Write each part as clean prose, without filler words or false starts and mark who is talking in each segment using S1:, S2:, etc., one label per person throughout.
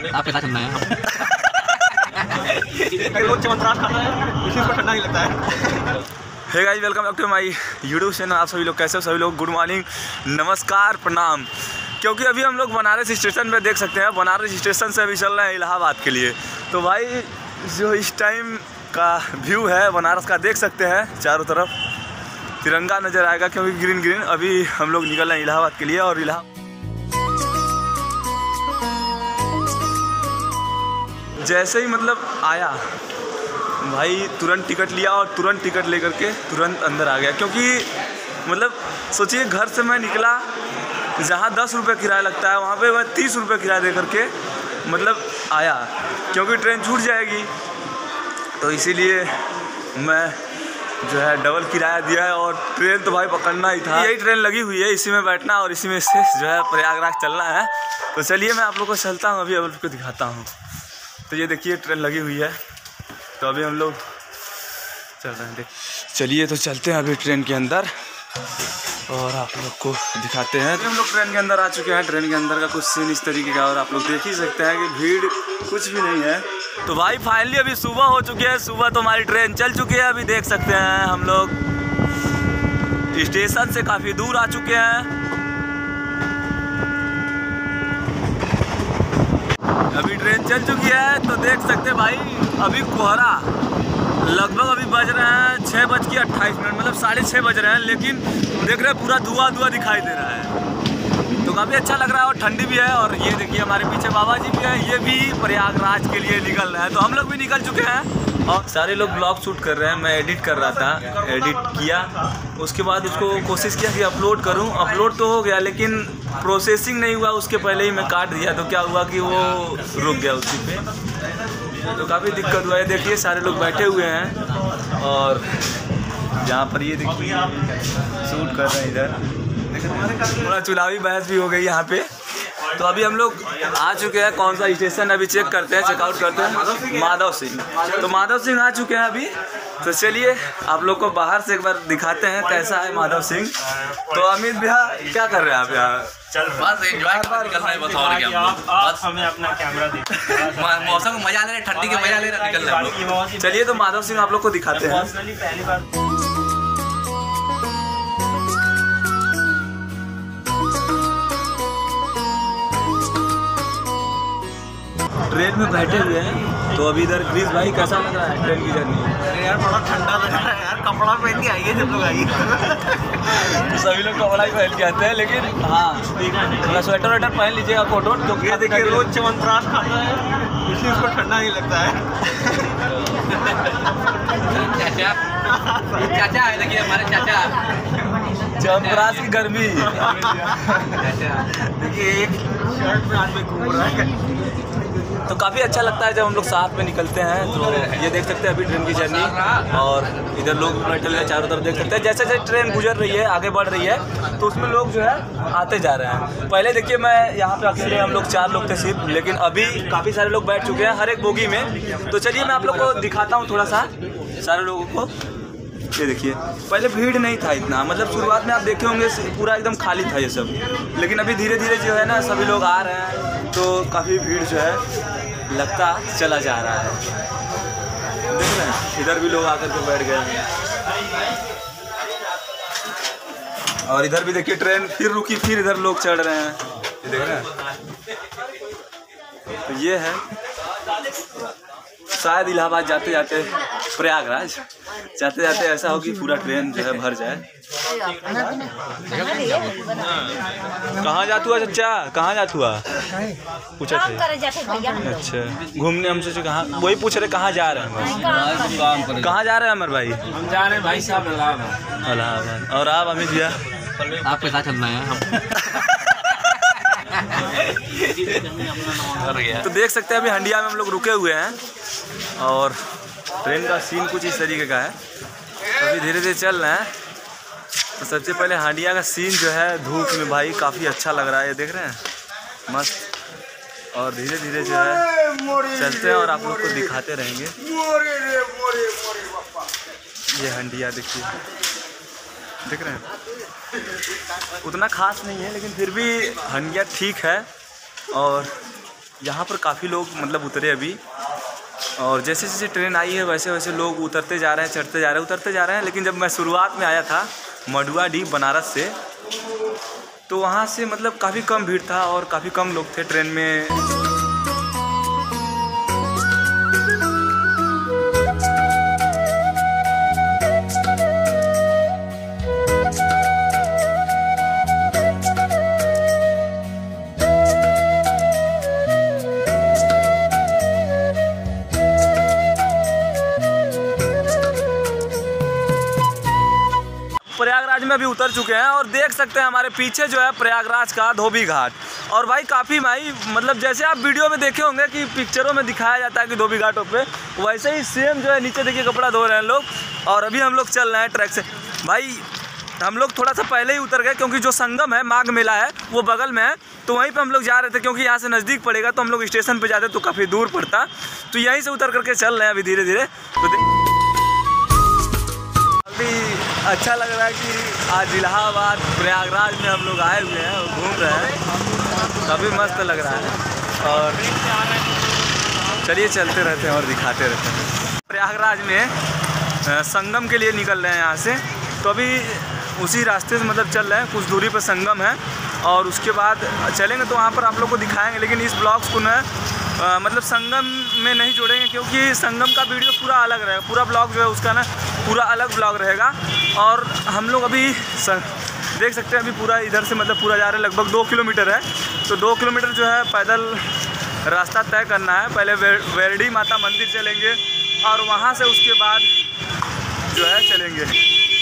S1: आपके साथ चलना है।
S2: रोज च्यवनप्राश खाता है, इसी को ठंडा ही लगता है।
S3: Hey guys, welcome back to my YouTube channel. आप सभी लोग कैसे हो? सभी लोग गुड मॉर्निंग, नमस्कार, प्रणाम। क्योंकि अभी हम लोग बनारस स्टेशन पे देख सकते हैं, बनारस स्टेशन से अभी चल रहे हैं इलाहाबाद के लिए। तो भाई जो इस टाइम का व्यू है बनारस का, देख सकते हैं चारों तरफ तिरंगा नज़र आएगा क्योंकि ग्रीन ग्रीन। अभी हम लोग निकल रहे हैं इलाहाबाद के लिए और जैसे ही मतलब आया भाई तुरंत टिकट लिया और तुरंत टिकट लेकर के तुरंत अंदर आ गया। क्योंकि मतलब सोचिए, घर से मैं निकला, जहाँ 10 रुपये किराया लगता है वहाँ पे मैं 30 रुपये किराया दे करके मतलब आया, क्योंकि ट्रेन छूट जाएगी। तो इसीलिए मैं जो है डबल किराया दिया है और ट्रेन तो भाई पकड़ना ही था। यही ट्रेन लगी हुई है, इसी में बैठना और इसी में से जो है प्रयागराज चलना है। तो चलिए मैं आप लोग को चलता हूँ, अभी आप लोग को दिखाता हूँ। तो ये देखिए ट्रेन लगी हुई है, तो अभी हम लोग चल रहे हैं। देख चलिए तो चलते हैं अभी ट्रेन के अंदर और आप लोग को दिखाते हैं। हम लोग ट्रेन के अंदर आ चुके हैं। ट्रेन के अंदर का कुछ सीन इस तरीके का और आप लोग देख ही सकते हैं कि भीड़ कुछ भी नहीं है। तो भाई फाइनली अभी सुबह हो चुकी है, सुबह तो हमारी ट्रेन चल चुकी है। अभी देख सकते हैं हम लोग स्टेशन से काफ़ी दूर आ चुके हैं। अभी ट्रेन चल चुकी है तो देख सकते हैं भाई अभी कोहरा लगभग अभी बज रहे हैं 6:28, मतलब 6:30 बज रहे हैं, लेकिन देख रहे हैं पूरा धुआं धुआं दिखाई दे रहा है। तो काफ़ी अच्छा लग रहा है और ठंडी भी है। और ये देखिए हमारे पीछे बाबा जी भी है, ये भी प्रयागराज के लिए निकल रहे हैं। तो हम लोग भी निकल चुके हैं और सारे लोग ब्लॉग शूट कर रहे हैं। मैं एडिट कर रहा था, एडिट किया, उसके बाद उसको कोशिश किया कि अपलोड करूं। अपलोड तो हो गया लेकिन प्रोसेसिंग नहीं हुआ, उसके पहले ही मैं काट दिया। तो क्या हुआ कि वो रुक गया उसी पे, तो काफ़ी दिक्कत हुआ है। देखिए सारे लोग बैठे हुए हैं और यहाँ पर ये देखिए शूट कर रहे हैं। इधर थोड़ा चुनावी बहस भी हो गई यहाँ पे। तो अभी हम लोग आ चुके हैं, कौन सा स्टेशन अभी चेक करते हैं, चेकआउट करते हैं। माधव सिंह, तो माधव सिंह आ चुके हैं अभी। तो चलिए आप लोग को बाहर से एक बार दिखाते हैं कैसा है माधव सिंह। तो अमित भैया क्या कर रहे हैं आप यहाँ?
S1: बस एंजॉय कर रहे हैं, बस और क्या।
S2: बस हमें अपना कैमरा देखना,
S1: मौसम को मजा ले रहे, ठंडी के मजा ले रहे, निकल रहे हैं।
S3: चलिए तो माधव सिंह आप लोग को दिखाते हैं।
S2: पहली बार
S3: ट्रेन में बैठे हुए हैं। तो अभी इधर क्रिस भाई कैसा लग रहा है ट्रेन की जर्नी?
S2: अरे यार बड़ा ठंडा लग रहा है यार, कपड़ा पहन के आइए जब लोग आइए।
S3: तो सभी लोग कपड़ा ही पहन के आते हैं, लेकिन हाँ थोड़ा स्वेटर वेटर पहन लीजिएगा, कोट वोट। क्योंकि
S2: देखिए रोज च्यवनप्राश खाता है, इसी को ठंडा नहीं लगता है।
S1: चाचा है, देखिए हमारे चाचा
S3: च्यवनप्राश की गर्मी।
S2: देखिए एक शर्ट में आदमी घूम रहा है।
S3: तो काफ़ी अच्छा लगता है जब हम लोग साथ में निकलते हैं। तो ये देख सकते हैं अभी ट्रेन की जर्नी और इधर लोग बैठे हुए हैं चारों तरफ। देख सकते हैं जैसे जैसे ट्रेन गुजर रही है, आगे बढ़ रही है, तो उसमें लोग जो है आते जा रहे हैं। पहले देखिए मैं यहाँ पे अकेले, हम लोग 4 लोग थे सिर्फ, लेकिन अभी काफ़ी सारे लोग बैठ चुके हैं हर एक बोगी में। तो चलिए मैं आप लोग को दिखाता हूँ थोड़ा सा सारे लोगों को। ये देखिए पहले भीड़ नहीं था इतना, मतलब शुरुआत में आप देखे होंगे पूरा एकदम खाली था ये सब, लेकिन अभी धीरे धीरे जो है ना सभी लोग आ रहे हैं, तो काफ़ी भीड़ जो है लगता चला जा रहा है। देख रहे हैं इधर भी लोग आकर के बैठ गए हैं और इधर भी देखिए ट्रेन फिर रुकी, फिर इधर लोग चढ़ रहे हैं। ये देख रहे हैं, तो ये है शायद इलाहाबाद जाते जाते, प्रयागराज जाते जाते ऐसा हो कि पूरा ट्रेन जो है भर जाए। कहाँ जात हुआ चाचा, कहाँ जात हुआ? पूछा थे। अच्छा घूमने, हम सोचे कहाँ, वही पूछ रहे कहाँ जा रहे हैं। कहाँ जा रहे हैं अमर भाई?
S1: हम जा रहे हैं भाई साहब
S3: इलाहाबाद। और आप अमित भैया?
S1: आपके साथ चलना है हम।
S3: तो देख सकते हैं अभी हंडिया में हम लोग रुके हुए हैं और ट्रेन का सीन कुछ इस तरीके का है। अभी धीरे धीरे चल रहे हैं। तो सबसे पहले हंडिया का सीन जो है धूप में भाई काफ़ी अच्छा लग रहा है, ये देख रहे हैं मस्त। और धीरे धीरे जो है चलते हैं और आप लोग को दिखाते रहेंगे। ये हंडिया देखिए, देख रहे हैं उतना खास नहीं है, लेकिन फिर भी हंडिया ठीक है। और यहाँ पर काफ़ी लोग मतलब उतरे अभी, और जैसे जैसे ट्रेन आई है वैसे वैसे लोग उतरते जा रहे हैं, चढ़ते जा रहे हैं, उतरते जा रहे हैं। लेकिन जब मैं शुरुआत में आया था मडुआडीह बनारस से, तो वहाँ से मतलब काफ़ी कम भीड़ था और काफ़ी कम लोग थे ट्रेन में। प्रयागराज में अभी उतर चुके हैं और देख सकते हैं हमारे पीछे जो है प्रयागराज का धोबी घाट। और भाई काफ़ी भाई मतलब जैसे आप वीडियो में देखे होंगे कि पिक्चरों में दिखाया जाता है कि धोबी घाटों पे, वैसे ही सेम जो है नीचे देखिए कपड़ा धो रहे हैं लोग। और अभी हम लोग चल रहे हैं ट्रैक से। भाई हम लोग थोड़ा सा पहले ही उतर गए क्योंकि जो संगम है, माघ मेला है, वो बगल में है, तो वहीं पर हम लोग जा रहे थे। क्योंकि यहाँ से नज़दीक पड़ेगा तो हम लोग स्टेशन पर जाते तो काफ़ी दूर पड़ता, तो यहीं से उतर करके चल रहे हैं अभी धीरे धीरे। तो अच्छा लग रहा है कि आज इलाहाबाद प्रयागराज में हम लोग आए हुए हैं और घूम रहे हैं, काफ़ी मस्त लग रहा है। और चलिए चलते रहते हैं और दिखाते रहते हैं। प्रयागराज में संगम के लिए निकल रहे हैं यहाँ से, तो अभी उसी रास्ते से मतलब चल रहे हैं, कुछ दूरी पर संगम है और उसके बाद चलेंगे तो वहाँ पर आप लोग को दिखाएंगे। लेकिन इस ब्लॉग्स को न मतलब संगम में नहीं जोड़ेंगे क्योंकि संगम का वीडियो पूरा अलग रहेगा, पूरा ब्लॉग जो है उसका ना पूरा अलग ब्लॉग रहेगा। और हम लोग अभी देख सकते हैं अभी पूरा इधर से मतलब पूरा जा रहे हैं, लगभग 2 किलोमीटर है। तो 2 किलोमीटर जो है पैदल रास्ता तय करना है। पहले वेरडी माता मंदिर चलेंगे और वहाँ से उसके बाद जो है चलेंगे।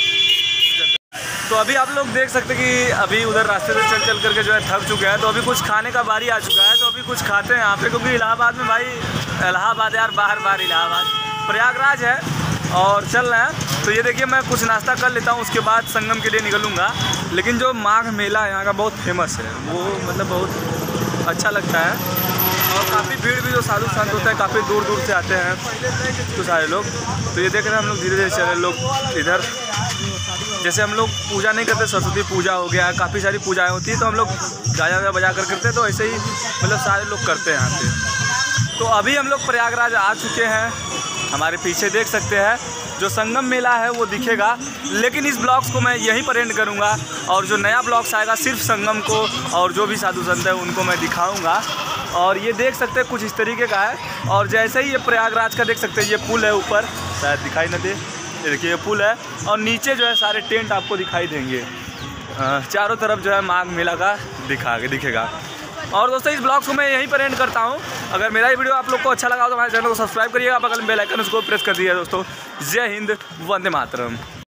S3: तो अभी आप लोग देख सकते हैं कि अभी उधर रास्ते से चल करके जो है थक चुके हैं, तो अभी कुछ खाने का बारी आ चुका है। तो अभी कुछ खाते हैं यहाँ पे, क्योंकि इलाहाबाद में भाई, इलाहाबाद यार बार इलाहाबाद, प्रयागराज है और चल रहे हैं। तो ये देखिए मैं कुछ नाश्ता कर लेता हूँ, उसके बाद संगम के लिए निकलूँगा। लेकिन जो माघ मेला है यहाँ का बहुत फेमस है, वो मतलब बहुत अच्छा लगता है। और काफ़ी भीड़ भी जो साधु संत होता है काफ़ी दूर दूर से आते हैं तो सारे लोग। तो ये देख रहे हैं हम लोग धीरे धीरे चल रहे लोग इधर। जैसे हम लोग पूजा नहीं करते, सरस्वती पूजा हो गया, काफ़ी सारी पूजाएं होती है तो हम लोग गाजा बजा कर करते हैं, तो ऐसे ही मतलब सारे लोग करते हैं यहाँ पे। तो अभी हम लोग प्रयागराज आ चुके हैं, हमारे पीछे देख सकते हैं जो संगम मेला है वो दिखेगा। लेकिन इस ब्लॉग्स को मैं यहीं पर एंड करूँगा और जो नया ब्लॉग्स आएगा सिर्फ संगम को और जो भी साधु संत है उनको मैं दिखाऊँगा। और ये देख सकते हैं कुछ इस तरीके का है। और जैसे ही ये प्रयागराज का देख सकते हैं, ये पुल है ऊपर, शायद दिखाई न दे, ये देखिए ये पुल है और नीचे जो है सारे टेंट आपको दिखाई देंगे। चारों तरफ जो है माघ मेला का दिखेगा। और दोस्तों इस ब्लॉग्स को मैं यहीं पर एंड करता हूँ। अगर मेरा ये वीडियो आप लोग को अच्छा लगा तो हमारे चैनल को सब्सक्राइब करिएगा, बगल में बेल आइकन उसको प्रेस कर दिया दोस्तों। जय हिंद, वंदे मातरम।